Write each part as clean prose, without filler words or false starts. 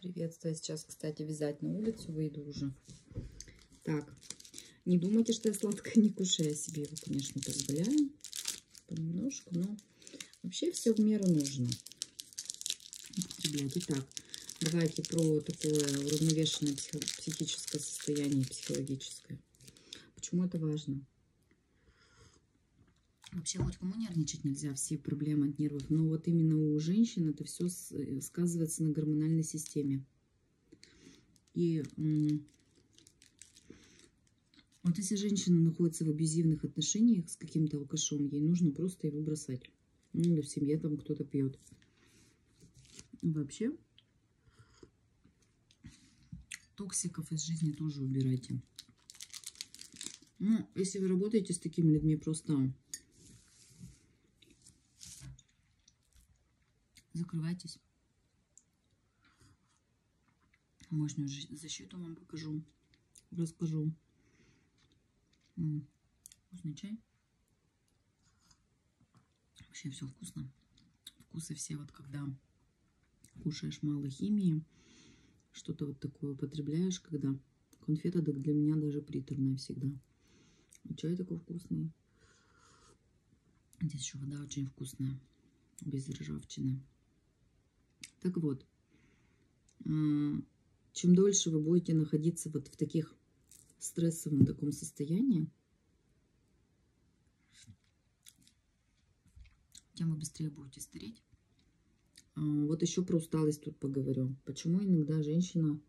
Приветствую. Сейчас, кстати, вязать на улицу выйду уже. Так, не думайте, что я сладкое не кушаю. Я себе его, конечно, позволяю понемножку, но вообще все в меру нужно употреблять. Итак, давайте про такое уравновешенное психическое состояние, психологическое. Почему это важно? Вообще, хоть кому нервничать нельзя, все проблемы от нервов, но вот именно у женщин это все сказывается на гормональной системе. И вот если женщина находится в абьюзивных отношениях с каким-то алкашом, ей нужно просто его бросать. Ну, или в семье там кто-то пьет. Вообще, токсиков из жизни тоже убирайте. Ну, если вы работаете с такими людьми, просто закрывайтесь. Мощную защиту вам покажу, расскажу. Вкусный чай. Вообще все вкусно. Вкусы все, вот когда кушаешь мало химии, что-то вот такое употребляешь, когда конфета так для меня даже приторная всегда. И чай такой вкусный. Здесь еще вода очень вкусная, без ржавчины. Так вот, чем дольше вы будете находиться вот в таких стрессовом таком состоянии, тем вы быстрее будете стареть. Вот еще про усталость тут поговорю. Почему иногда женщина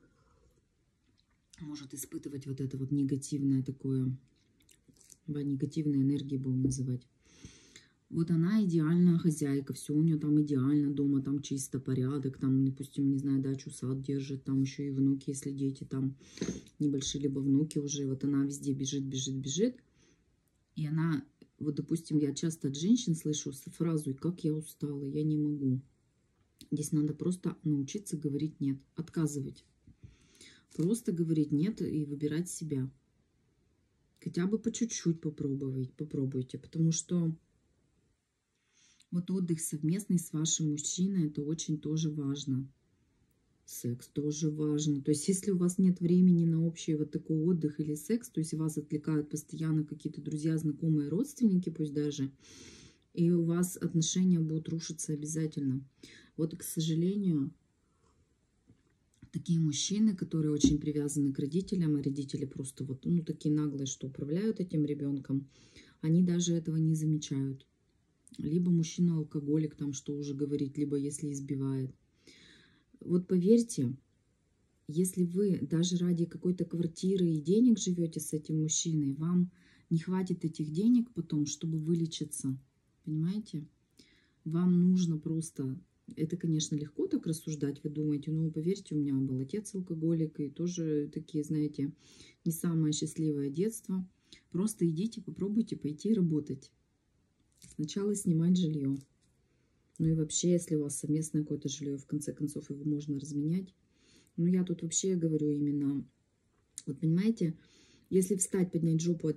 может испытывать вот это вот негативное такое, негативной энергией будем называть. Вот она идеальная хозяйка, все у нее там идеально, дома там чисто, порядок, там, допустим, не знаю, дачу, сад держит, там еще и внуки, если дети там небольшие, либо внуки уже, вот она везде бежит, бежит, бежит. И она, вот, допустим, я часто от женщин слышу фразу: «Как я устала, я не могу». Здесь надо просто научиться говорить «нет», отказывать. Просто говорить «нет» и выбирать себя. Хотя бы по чуть-чуть попробуйте, потому что вот отдых совместный с вашим мужчиной, это очень тоже важно. Секс тоже важно. То есть, если у вас нет времени на общий вот такой отдых или секс, то есть вас отвлекают постоянно какие-то друзья, знакомые, родственники, пусть даже, и у вас отношения будут рушиться обязательно. Вот, к сожалению, такие мужчины, которые очень привязаны к родителям, а родители просто вот, ну, такие наглые, что управляют этим ребенком, они даже этого не замечают. Либо мужчина алкоголик, там что уже говорить, либо если избивает. Вот поверьте, если вы даже ради какой-то квартиры и денег живете с этим мужчиной, вам не хватит этих денег потом, чтобы вылечиться. Понимаете? Вам нужно просто... Это, конечно, легко так рассуждать, вы думаете, но поверьте, у меня был отец алкоголик, и тоже такие, знаете, не самое счастливое детство. Просто идите, попробуйте пойти работать. Сначала снимать жилье. Ну и вообще, если у вас совместное какое-то жилье, в конце концов, его можно разменять. Но я тут вообще говорю именно, вот понимаете, если встать, поднять жопу